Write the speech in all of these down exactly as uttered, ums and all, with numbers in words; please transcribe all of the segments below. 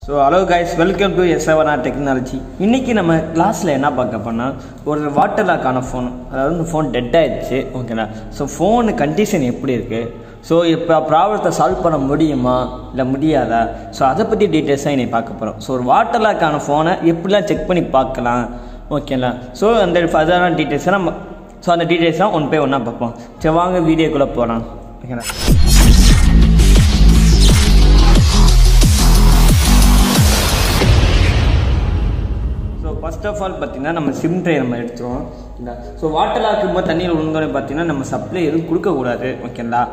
So hello guys, welcome to S seven R Technology. இன்னைக்கு நம்ம கிளாஸ்ல என்ன பார்க்க போறோம்னா ஒரு வாட்டர் லாக்கான ஃபோன். அதாவது ஃபோன் டெட் ஆயிடுச்சு. ஓகேனா. சோ ஃபோன் கண்டிஷன் எப்படி இருக்கு? சோ இப்போ ப்ராப்ளத்தை சால்வ் பண்ண முடியுமா இல்ல முடியாதா? சோ அத பத்தி டீடைல்ஸா இன்னைக்கு பார்க்க போறோம். சோ ஒரு வாட்டர் லாக்கான ஃபோனை எப்படிலாம் செக் பண்ணி பார்க்கலாம். ஓகேங்களா? சோ அந்த ஃபர்தரான டீடைல்ஸ் நம்ம சோ அந்த டீடைல்ஸ் ஒன் பை ஒன்னா பார்ப்போம். சரி வாங்க வீடியோக்குள்ள போலாம். ஓகேங்களா? ஃபர்ஸ்ட் ஆஃப் ஆல் பார்த்தீங்கன்னா நம்ம சிம் ட்ரை நம்ம எடுத்துருவோம். ஓகேங்களா? ஸோ வாட்டர் லாக் இருக்கும்போது தண்ணியில் விழுந்தோடனே பார்த்தீங்கன்னா நம்ம சப்ளை எதுவும் கொடுக்கக்கூடாது. ஓகேங்களா?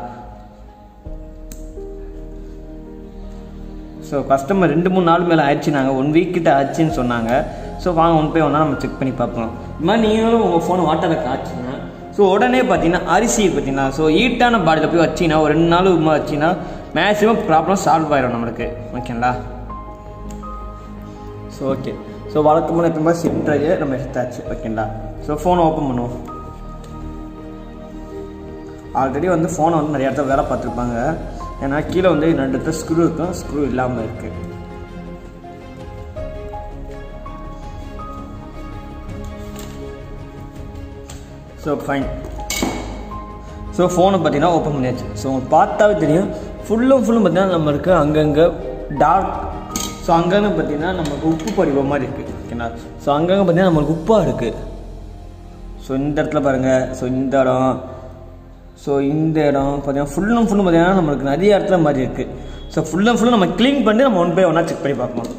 ஸோ கஸ்டமர் ரெண்டு மூணு நாள் மேலே ஆயிடுச்சு, நாங்கள் ஒன் வீக் கிட்ட ஆச்சுன்னு சொன்னாங்க. ஸோ வாங்க ஒன் போய் ஒன்றா நம்ம செக் பண்ணி பார்ப்போம். இது மாதிரி நீங்களும் உங்கள் ஃபோன் வாட்டர் லாக் ஆச்சுன்னா ஸோ உடனே பார்த்தீங்கன்னா அரிசி பார்த்தீங்கன்னா ஸோ ஹீட்டான பாடியில் போய் வச்சிங்கன்னா ஒரு ரெண்டு நாள் உமா வச்சிங்கன்னா மேக்ஸிமம் ப்ராப்ளம் சால்வ் ஆயிடும் நம்மளுக்கு. ஓகேங்களா? ஸோ ஓகே ஸோ வழக்கமான எப்போ சிம் ட்ரையை நம்ம எடுத்தாச்சு. ஓகேங்களா? ஸோ ஃபோனை ஓப்பன் பண்ணுவோம். ஆல்ரெடி வந்து ஃபோனை வந்து நிறைய இடத்துல வேலை பார்த்துருப்பாங்க. ஏன்னா கீழே வந்து ரெண்டு இடத்துல ஸ்க்ரூ இருக்கும், ஸ்க்ரூ இல்லாமல் இருக்குது. So fine. ஸோ ஃபோனை பார்த்தீங்கன்னா ஓப்பன் பண்ணியாச்சு. ஸோ உங்களுக்கு பார்த்தாவே தெரியும் ஃபுல்லும் ஃபுல்லும் பார்த்தீங்கன்னா நம்மளுக்கு அங்கங்கே டார்க். ஸோ அங்கங்கே பார்த்தீங்கன்னா நமக்கு உப்பு படிவ மாதிரி இருக்குது. ஓகேங்களா? ஸோ அங்கங்கே பார்த்தீங்கன்னா நம்மளுக்கு உப்பாக இருக்குது. ஸோ இந்த இடத்துல பாருங்கள். ஸோ இந்த இடம் ஸோ இந்த இடம் பார்த்தீங்கன்னா ஃபுல்லும் ஃபுல்லும் பார்த்தீங்கன்னா நம்மளுக்கு நிறைய இடத்துல மாதிரி இருக்குது. ஸோ ஃபுல்லும் ஃபுல்லும் நம்ம க்ளீன் பண்ணி நம்ம ஒன் பை ஒன்றா செக் பண்ணி பார்ப்போம்.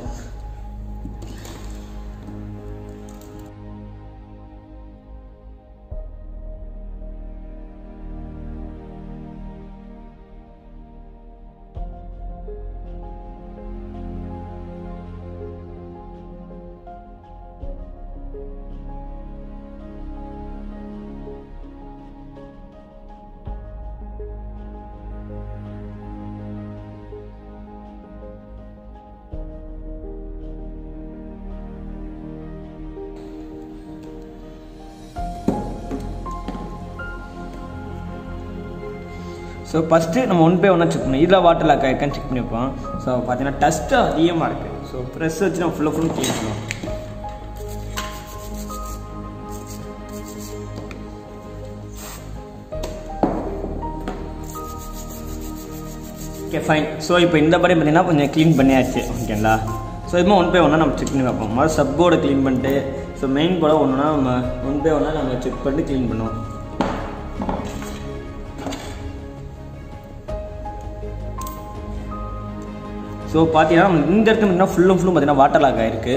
ஸோ ஃபஸ்ட்டு நம்ம ஒன் பை ஒன்றா செக் பண்ணி இதில் வாட்டர் லாக் ஆகிருக்கான்னு செக் பண்ணி வைப்போம். ஸோ பார்த்தீங்கன்னா டஸ்ட்டு அதிகமாக இருக்குது. ஸோ ப்ரெஸ் வச்சு நம்ம ஃபுல்லாக ஃபுல்லும் க்ளீன் பண்ணுவோம். Okay fine. ஸோ இப்போ இந்த படி பார்த்தீங்கன்னா கொஞ்சம் க்ளீன் பண்ணியாச்சு. ஓகேங்களா? ஸோ இதுமாதிரி ஒன் பை ஒன்றா நம்ம செக் பண்ணி பார்ப்போம். முதல்ல சப் போர்டை க்ளீன் பண்ணிட்டு ஸோ மெயின் போர்டை ஒன்றுனா நம்ம ஒன் பை ஒன்றா நம்ம செக் பண்ணிட்டு க்ளீன் பண்ணுவோம். ஸோ பார்த்தீங்கன்னா நம்ம இந்த இடத்துல பார்த்தீங்கன்னா ஃபுல்லும் ஃபுல்லும் பார்த்தீங்கன்னா வாட்டர் லாக் ஆகிருக்கு.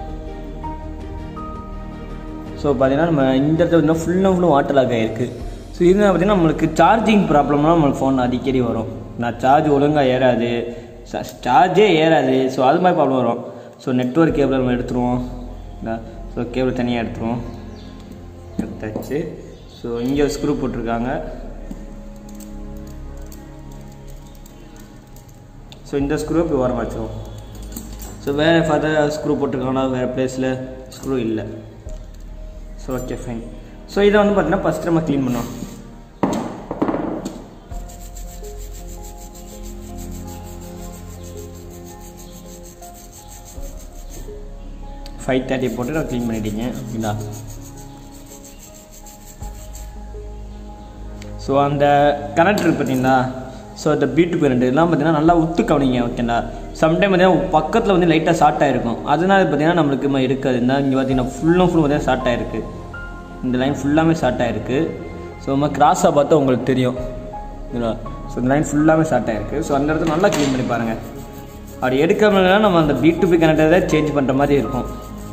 ஸோ பார்த்தீங்கன்னா நம்ம இந்த இடத்துல பார்த்தீங்கன்னா ஃபுல்லும் ஃபுல்லும் வாட்டர் லாக் ஆகிருக்கு. ஸோ இது பார்த்தீங்கன்னா நம்மளுக்கு சார்ஜிங் ப்ராப்ளம்லாம் நம்மளுக்கு ஃபோன் அடிக்கடி வரும். நான் சார்ஜ் ஒழுங்காக ஏறாது, சார்ஜே ஏறாது. ஸோ அது மாதிரி ப்ராப்ளம் வரும். ஸோ நெட்வொர்க் கேபிள் நம்ம எடுத்துருவோம். ஸோ கேபிள் தனியாக எடுத்துருவோம். எடுத்தாச்சு. ஸோ இங்கே ஒரு ஸ்க்ரூ போட்டிருக்காங்க. ஸோ இந்த ஸ்க்ரூ இப்போ ஓரமாக வச்சுருவோம். ஸோ வேறு ஃபர்தர் ஸ்க்ரூ போட்டிருக்காங்களா வேறு பிளேஸில் ஸ்க்ரூ இல்லை. So okay fine. ஸோ இதை வந்து பார்த்தீங்கன்னா ஃபஸ்ட் நம்ம க்ளீன் பண்ணுவோம். ஃபைவ் தேர்ட்டி போட்டு நான் க்ளீன் பண்ணிட்டீங்க. ஓகேங்களா? ஸோ அந்த கனெக்டர் இருக்குது பார்த்தீங்களா? ஸோ இந்த பீட்டு பேரண்ட் இதெல்லாம் பார்த்தீங்கன்னா நல்லா உத்து கவனிங்க. ஓகேங்களா? சம்டைம் பார்த்தீங்கன்னா பக்கத்தில் வந்து லைட்டாக ஷார்ட் ஆகிருக்கும். அதனால பார்த்தீங்கன்னா நம்மளுக்கு இருக்காது. இந்த இங்கே பார்த்தீங்கன்னா ஃபுல்லும் ஃபுல்லும் பார்த்தீங்கன்னா ஷார்ட் ஆகிருக்கு. இந்த லைன் ஃபுல்லாமே ஷார்ட் ஆகிருக்கு. ஸோ நம்ம கிராஸாக பார்த்தா உங்களுக்கு தெரியும். ஓகேங்களா? ஸோ இந்த லைன் ஃபுல்லாமே ஷார்ட் ஆகிருக்கு. ஸோ அந்த இடத்துல நல்லா க்ளீன் பண்ணி பாருங்கள். அப்படி எடுக்க முடியலன்னா நம்ம அந்த பீ டு பி கனெக்டரை சேஞ்ச் பண்ணுற மாதிரி இருக்கும்.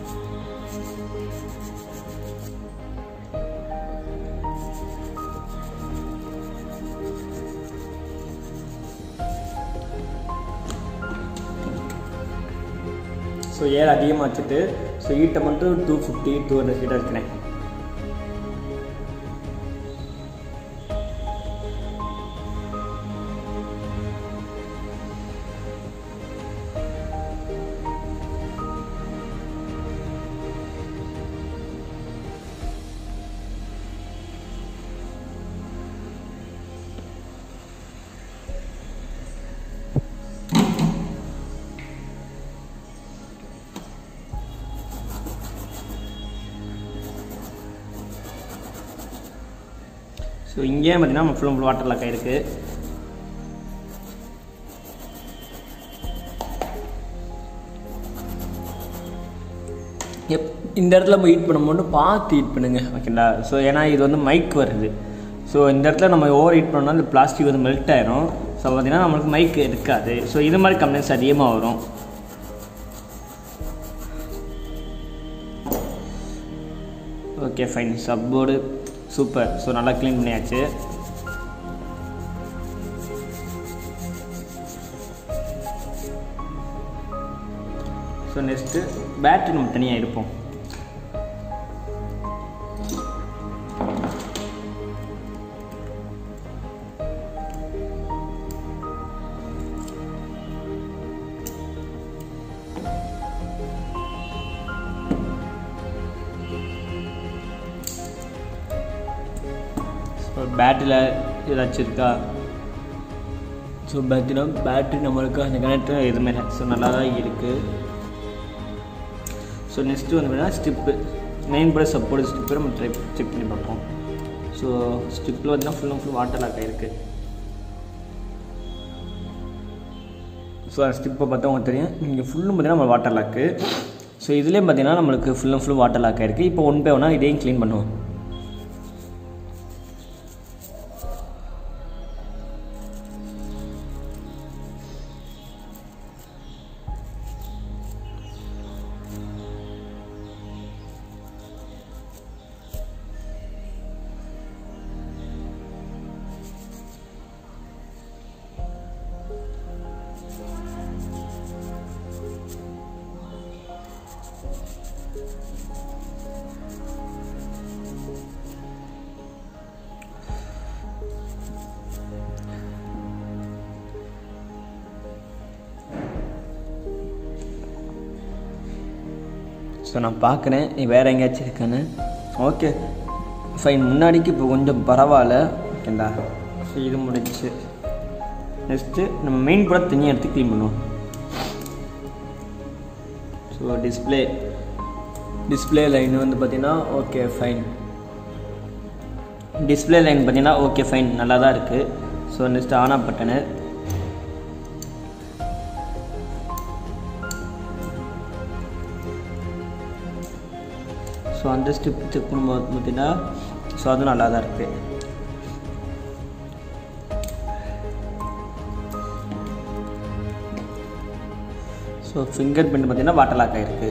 ஸோ ஏர் அதிகமாக வச்சுட்டு ஸோ ஹீட்டை மட்டும் டூ ஃபிஃப்டி டூ ஹண்ட்ரட் ஹீட்டாக இருக்கிறேன். ஸோ இங்கேயே பார்த்தீங்கன்னா நம்ம ஃபுல் ஃபுல் வாட்டர் லாக் ஆகிருக்கு. எப் இந்த இடத்துல நம்ம ஹீட் பண்ணும்போது பார்த்து ஹீட் பண்ணுங்கள் ஓகேங்களா. ஸோ ஏன்னா இது வந்து மைக் வருது. ஸோ இந்த இடத்துல நம்ம ஓவர் ஹீட் பண்ணோம்னா இந்த பிளாஸ்டிக் வந்து மெல்ட் ஆயிரும். ஸோ பார்த்தீங்கன்னா நம்மளுக்கு மைக் இருக்காது. ஸோ இது மாதிரி கம்ப்ளைண்ட்ஸ் அதிகமாக வரும். Okay fine, support super. So நல்லா க்ளீன் பண்ணியாச்சு. ஸோ நெக்ஸ்ட்டு பேட்ரி நம்ம தனியாக இருப்போம். ஸோ பேட்டரியில் ஏதாச்சும் இருக்கா? ஸோ பார்த்தீங்கன்னா பேட்ரி நம்மளுக்கு அந்த கனெக்டர் எதுவுமே இல்லை. ஸோ நல்லா தான் இருக்குது. ஸோ நெக்ஸ்ட்டு வந்து பார்த்தீங்கன்னா strip, main board support strip நம்ம ட்ரை செக் பண்ணி பார்ப்போம். ஸோ ஸ்டிப்பில் பார்த்தீங்கன்னா full and full water log ஆகிருக்கு. ஸோ அந்த ஸ்டிப்பை பார்த்தா உங்களுக்கு தெரியும், இங்கே ஃபுல்லும் பார்த்தீங்கன்னா நம்ம வாட்டர் லாக்கு. ஸோ இதுலேயும் பார்த்தீங்கன்னா நம்மளுக்கு full and full water log ஆகிருக்கு. இப்போ ஒன் பை ஒன்னாக இதையும் க்ளீன் பண்ணுவோம். ஸோ நான் பார்க்குறேன் நீ வேறு எங்கேயாச்சும் இருக்கான்னு. ஓகே ஃபைன், முன்னாடிக்கு இப்போ கொஞ்சம் பரவாயில்ல ஓகேண்டா. ஸோ இது முடிச்சு நெக்ஸ்ட்டு நம்ம மெயின் கூட தனியாக எடுத்து க்ளீன் பண்ணுவோம். ஸோ டிஸ்பிளே டிஸ்பிளே லைன் வந்து பார்த்திங்கன்னா ஓகே ஃபைன். டிஸ்பிளே லைன் பார்த்திங்கன்னா ஓகே ஃபைன் நல்லா தான் இருக்குது. So next on off button. So அந்த ஸ்டிப் செக் பண்ணும்போது பார்த்தீங்கன்னா ஸோ அதுவும் நல்லா தான் இருக்குது. ஸோ ஃபிங்கர் பிரிண்ட் பார்த்தீங்கன்னா வாட்டர் லாக் ஆகிருக்கு.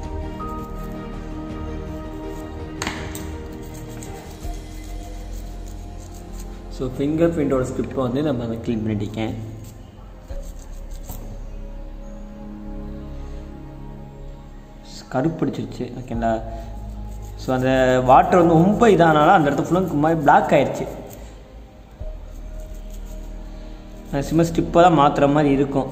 ஸோ ஃபிங்கர் பிரிண்டோட ஸ்கிரிப்ட் வந்து நம்ம அதை க்ளீன் பண்ணிட்டேன். கருப்பிடிச்சிருச்சு ஓகேங்களா. ஸோ அந்த வாட்டர் வந்து ரொம்ப இதானாலும் அந்த இடத்துல ஃபுல்லாக மாதிரி பிளாக் ஆயிடுச்சு. சிம்ம ஸ்டிப்பை தான் மாற்றுற மாதிரி இருக்கும்.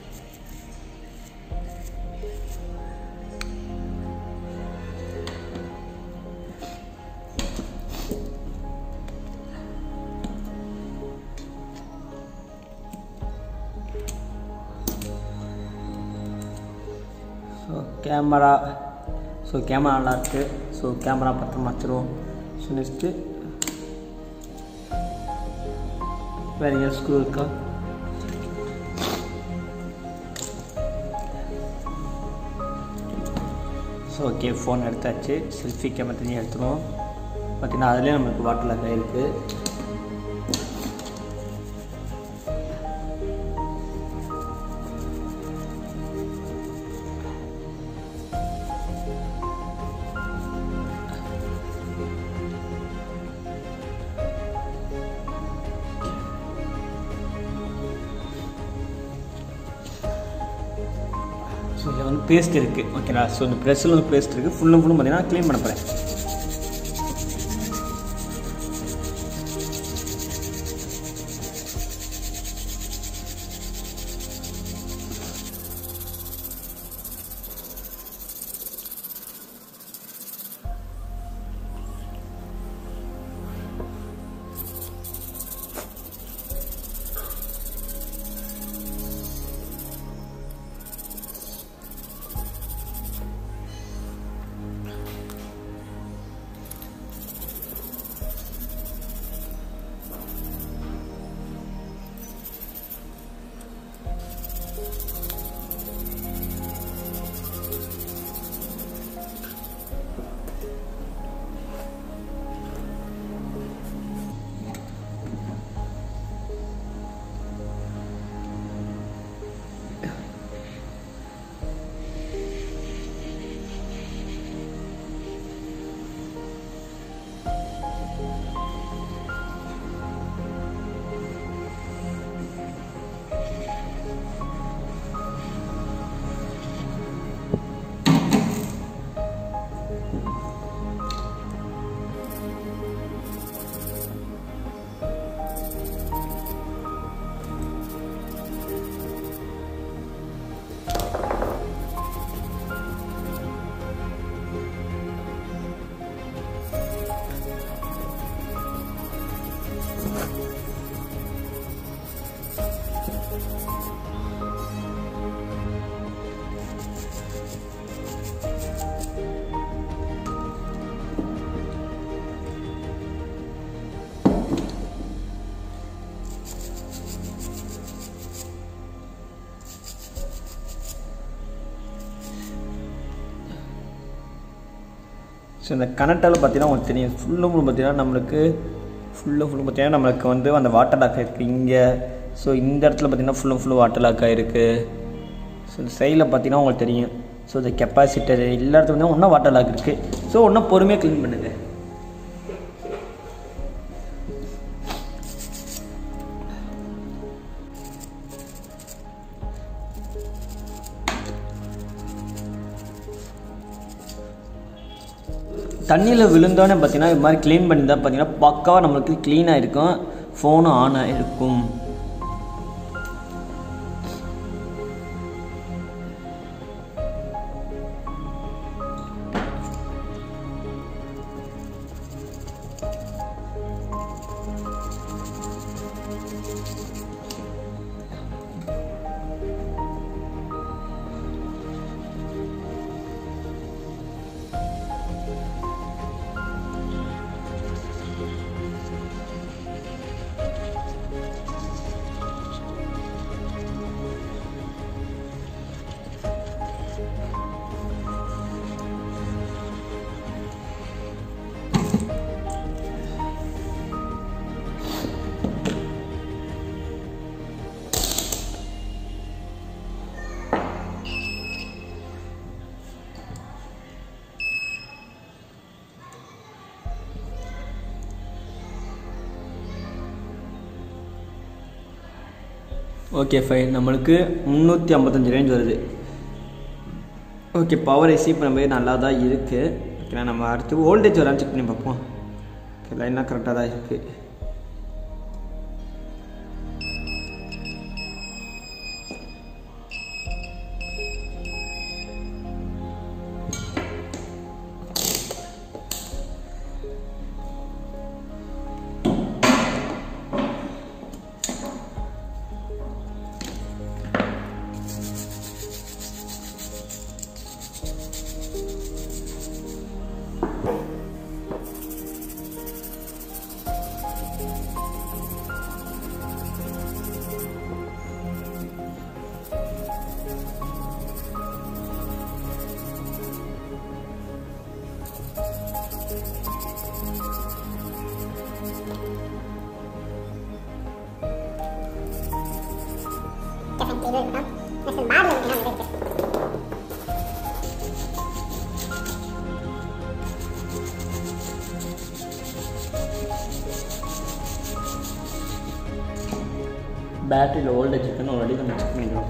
ஸோ கேமரா ஸோ கேமரா நல்லா இருக்குது. ஸோ கேமரா பத்திரமா வச்சுருவோம். ஸோ நெக்ஸ்ட்டு வேறு எங்கேயா ஸ்க்ரூ இருக்கா? ஸோ ஓகே ஃபோன் எடுத்தாச்சு. செல்ஃபி கேமரா தனியாக எடுத்துருவோம். பார்த்திங்கன்னா அதுலேயே நம்மளுக்கு வாட்டர் லாக் ஆகிருக்கு. ஸோ இதில் வந்து பேஸ்ட் இருக்குது ஓகேங்களா. ஸோ இந்த ப்ரெஷ்ஷில் வந்து பேஸ்ட் இருக்குது. ஃபுல்லும் ஃபுல்லும் பார்த்தீங்கன்னா க்ளீன் பண்ண போகிறேன். ஸோ இந்த கனெக்டால் பார்த்தீங்கன்னா உங்களுக்கு தெரியும் ஃபுல்லும் ஃபுல்லும் பார்த்தீங்கன்னா நம்மளுக்கு ஃபுல்லும் ஃபுல்லும் பார்த்தீங்கன்னா நம்மளுக்கு வந்து அந்த வாட்டர் லாக் இருக்குது இங்கே. ஸோ இந்த இடத்துல பார்த்தீங்கன்னா ஃபுல்லும் ஃபுல்லு வாட்டர் லாக் ஆகிருக்கு. ஸோ இந்த சைடில் பார்த்தீங்கன்னா உங்களுக்கு தெரியும். ஸோ இந்த கெப்பாசிட்டர் எல்லா இடத்துல வந்து ஒன்றா வாட்டர் லாக் இருக்குது. ஸோ ஒன்றும் பொறுமையாக க்ளீன் பண்ணுங்க. தண்ணியில் விழுந்தோன்னே பார்த்தீங்கன்னா இது மாதிரி க்ளீன் பண்ணி தான் பார்த்தீங்கன்னா பக்காவாக நம்மளுக்கு க்ளீனாக இருக்கும், ஃபோனும் ஆன் ஆகிருக்கும். ஓகே ஃபைன், நம்மளுக்கு முந்நூற்றி ஐம்பத்தஞ்சு ரேஞ்ச் வருது. ஓகே, பவர் ஏசி இப்போ நம்ம நல்லா தான் இருக்குது. ஓகேண்ணா, நம்ம அடுத்து வோல்டேஜ் வரான்னு செக் பண்ணி பார்ப்போம். ஓகே, லைனாக கரெக்டாக தான் இருக்குது. பேட்டரியில் வோல்டேஜ் இருக்குன்னு ஆல்ரெடி நம்ம செக் பண்ணிக்கலாம்.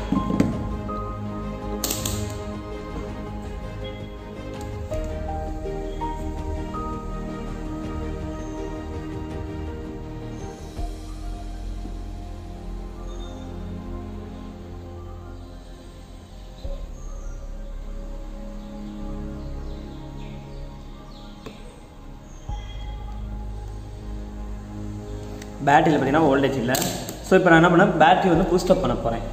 பேட்டரியில் பார்த்தீங்கன்னா வோல்டேஜ் இல்லை. ஸோ இப்போ நான் என்ன பண்ணேன், பேட்டரி வந்து பூஸ்டப் பண்ண போகிறேன்.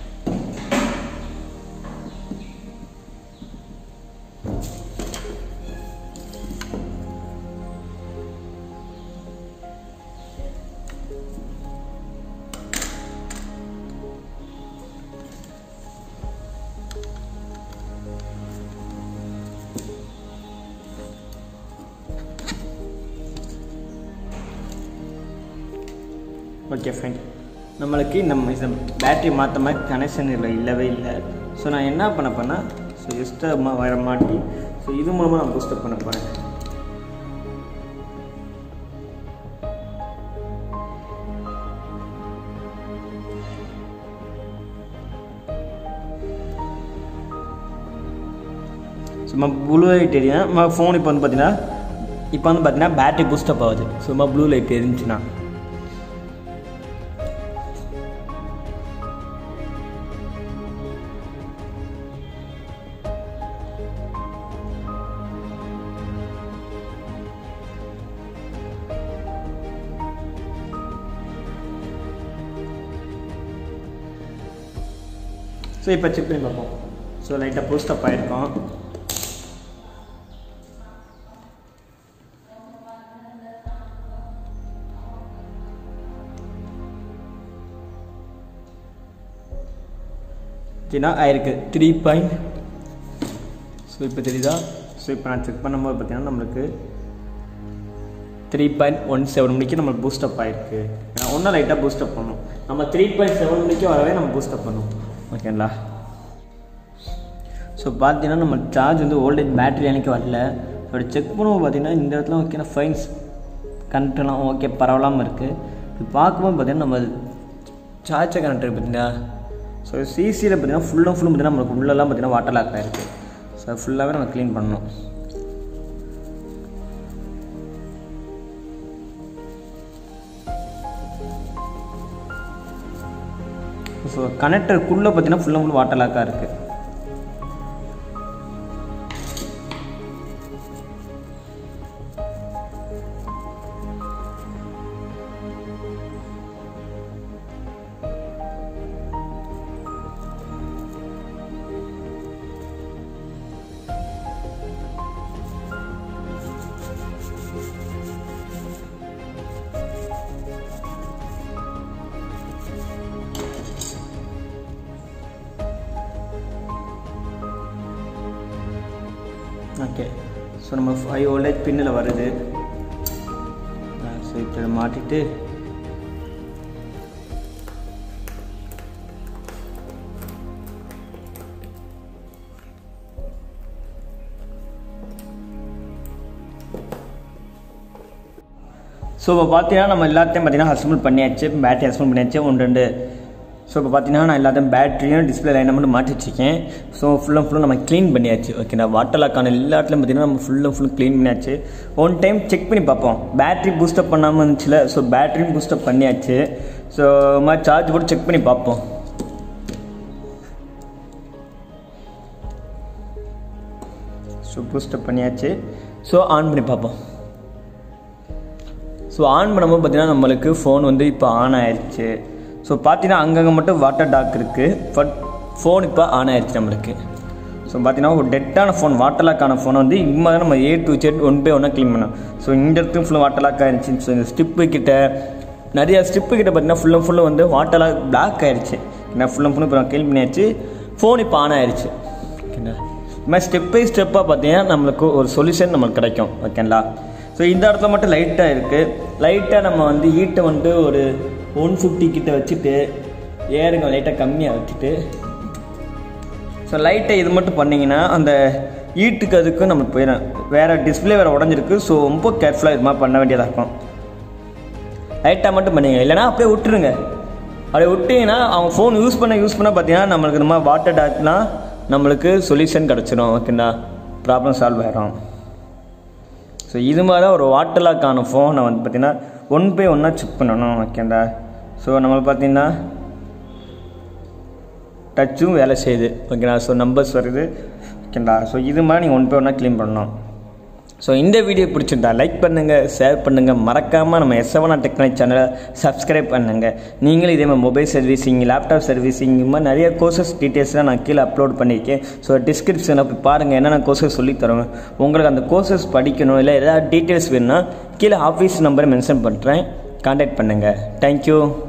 ஓகே ஃபைன், நம்மளுக்கு நம்ம இந்த பேட்டரி மாற்ற மாதிரி கனெக்ஷன் இல்லை இல்லவே இல்லை. ஸோ நான் என்ன பண்ண போனால், ஸோ எக்ஸ்ட்ரா வர மாட்டி ஸோ இது மூலமாக நான் பூஸ்டப் பண்ண போகிறேன். சும்மா ப்ளூ லைட் எரியும் நம்ம ஃபோன். இப்போ வந்து பார்த்தீங்கன்னா இப்போ வந்து பார்த்தீங்கன்னா பேட்டரி பூஸ்டப் ஆகுது. சும்மா ப்ளூ லைட் எரிஞ்சுன்னா ஸோ இப்போ செக் பண்ணி பார்ப்போம். ஸோ லைட்டாக பூஸ்டப் ஆகிருக்கோம். ஆயிருக்கு த்ரீ பாயிண்ட். ஸோ இப்போ தெரியுதா? ஸோ இப்போ நான் செக் பண்ணும்போது பார்த்தீங்கன்னா நம்மளுக்கு த்ரீ பாயிண்ட் ஒன் செவன் மணிக்கு நம்மளுக்கு பூஸ்டப் ஆகிருக்கு. ஒன்றும் லைட்டாக பூஸ்டப் பண்ணணும். நம்ம த்ரீ பாயிண்ட் செவன் மணிக்கு வரவே நம்ம பூஸ்டப் பண்ணணும். ஓகேங்களா? ஸோ பார்த்தீங்கன்னா நம்ம சார்ஜ் வந்து ஓல்டேஜ் பேட்டரி அன்றைக்கி வரல. அப்படி செக் பண்ணுவோம் பார்த்தீங்கன்னா இந்த இடத்துல ஓகேனா ஃபைன்ஸ் கனெக்டெல்லாம் ஓகே பரவாயில்லாமல் இருக்குது. இப்போ பார்க்கும்போது பார்த்தீங்கன்னா நம்ம சார்ஜர் கனெக்டர் பார்த்தீங்கன்னா ஸோ சிசியில் பார்த்தீங்கன்னா ஃபுல் அண்ட் ஃபுல்லும் பார்த்தீங்கன்னா நம்மளுக்கு உள்ளெல்லாம் பார்த்தீங்கன்னா வாட்டர் லாக் ஆகிருக்கு. ஸோ ஃபுல்லாகவே நம்ம க்ளீன் பண்ணணும். ஸோ கனெக்டருக்குள்ளே பார்த்தீங்கன்னா ஃபுல் அண்ட் ஃபுல் வாட்டர் லாக்காக இருக்குது. ஓகே, ஸோ நம்ம ஃபைவ் வோல்டேஜ் பின்னில் வருது. ஸோ இப்போ இதை மாட்டிட்டு ஸோ இப்போ பார்த்தீங்கன்னா நம்ம எல்லாத்தையும் பார்த்தீங்கன்னா அசம்பிள் பண்ணியாச்சு. பேட்டரி அசம்பிள் பண்ணியாச்சு ஒன்று ரெண்டு. ஸோ இப்போ பார்த்தீங்கன்னா நான் எல்லாத்தையும் பேட்டரியும் டிஸ்பிளே லைனை மட்டும் மாட்டி வச்சுருக்கேன். ஸோ ஃபுல் அண்ட் ஃபுல்லும் நம்ம க்ளீன் பண்ணியாச்சு. ஓகேண்ணா, வாட்டர் லாக்கான எல்லா இடத்துலையும் பார்த்தீங்கன்னா நம்ம ஃபுல் அண்ட் ஃபுல் க்ளீன் பண்ணியாச்சு. ஒன் டைம் செக் பண்ணி பார்ப்போம். பேட்டரி பூஸ்டப் பண்ணாமல் இருந்துச்சுல, ஸோ பேட்டரியும் பூஸ்டப் பண்ணியாச்சு. ஸோ மாதிரி சார்ஜ் போட்டு செக் பண்ணி பார்ப்போம். ஸோ பூஸ்டப் பண்ணியாச்சு. ஸோ ஆன் பண்ணி பார்ப்போம். ஸோ ஆன் பண்ணும்போது பார்த்தீங்கன்னா நம்மளுக்கு ஃபோன் வந்து இப்போ ஆன் ஆயிடுச்சு. ஸோ பார்த்தீங்கன்னா அங்கங்கே மட்டும் வாட்டர் டாக் இருக்குது. பட் ஃபோன் இப்போ ஆன் ஆயிடுச்சு நம்மளுக்கு. ஸோ பார்த்தீங்கன்னா ஒரு டெட்டான ஃபோன், வாட்டர் லாக்கான ஃபோனை வந்து இம்மா தான் நம்ம A to Z one by ஒன்னாக க்ளீன் பண்ணோம். ஸோ இந்த இடத்துக்கு ஃபுல்லாக வாட்டர் லாக் ஆகிடுச்சு. ஸோ இந்த ஸ்டிப்பு கிட்ட நிறையா ஸ்டிப்பு கிட்ட பார்த்தீங்கன்னா ஃபுல் அண்ட் ஃபுல்லாக வந்து வாட்டர் லாக் பிளாக் ஆகிடுச்சு. ஏன்னா ஃபுல் அண்ட் ஃபுல்லு இப்போ க்ளீன் பண்ணியாச்சு. ஃபோன் இப்போ ஆன் ஆயிடுச்சு. ஓகேங்களா? இது மாதிரி ஸ்டெப் பை ஸ்டெப்பாக பார்த்தீங்கன்னா நம்மளுக்கு ஒரு சொல்யூஷன் நம்மளுக்கு கிடைக்கும். ஓகேங்களா? ஸோ இந்த இடத்துல மட்டும் லைட்டாக இருக்குது. லைட்டாக நம்ம வந்து ஹீட்டை வந்து ஒரு ஒன் ஃபிஃப்டி கிட்ட வச்சுட்டு ஏருங்க லைட்டாக கம்மியாக வச்சுட்டு ஸோ லைட்டாக இது மட்டும் பண்ணிங்கன்னா அந்த ஹீட்டுக்கு அதுக்கும் நம்ம போயிடும். வேறு டிஸ்பிளே வேறு உடஞ்சிருக்கு. ஸோ ரொம்ப கேர்ஃபுல்லாக இது மாதிரி பண்ண வேண்டியதாக இருக்கும். லைட்டாக மட்டும் பண்ணிங்க, இல்லைனா அப்படியே விட்டுருங்க. அப்படியே விட்டிங்கன்னா அவங்க ஃபோன் யூஸ் பண்ண யூஸ் பண்ண பார்த்தீங்கன்னா நம்மளுக்கு இந்த மாதிரி வாட்டர் டாக்லாம் நம்மளுக்கு சொல்யூஷன் கிடச்சிடும். ஓகேங்களா? ப்ராப்ளம் சால்வ் ஆகிடும். ஸோ இது மாதிரி தான் ஒரு வாட்டர் லாக்கான ஃபோனை வந்து பார்த்திங்கன்னா ஒன் பை ஒன்னாக செக் பண்ணணும். ஓகேண்டா? ஸோ நம்மளுக்கு பார்த்திங்கன்னா டச்சும் வேலை செய்யுது. ஓகேங்களா? ஸோ நம்பர்ஸ் வருது. ஓகேங்களா? ஸோ இது மாதிரி நீங்கள் ஒன் பை ஒன்னாக க்ளீன் பண்ணணும். ஸோ இந்த வீடியோ பிடிச்சிருந்தா லைக் பண்ணுங்கள், ஷேர் பண்ணுங்கள். மறக்காமல் நம்ம எஸ் செவன் டெக்னாலஜி சேனலை சப்ஸ்கிரைப் பண்ணுங்கள். நீங்களும் இதே மாதிரி மொபைல் சர்வீஸிங், லேப்டாப் சர்வீஸிங், இது மாதிரி நிறைய கோர்சஸ் டீட்டெயில்ஸ்லாம் நான் கீழே அப்லோட் பண்ணியிருக்கேன். ஸோ டிஸ்கிரிப்ஷனில் போய் பாருங்கள், என்னென்ன கோர்சஸ் சொல்லித்தரோங்க. உங்களுக்கு அந்த கோர்சஸ் படிக்கணும் இல்லை ஏதாவது டீட்டெயில்ஸ் வேணும்னா கீழே ஆஃபீஸ் நம்பரை மென்ஷன் பண்ணுறேன், கான்டாக்ட் பண்ணுங்கள். தேங்க்யூ.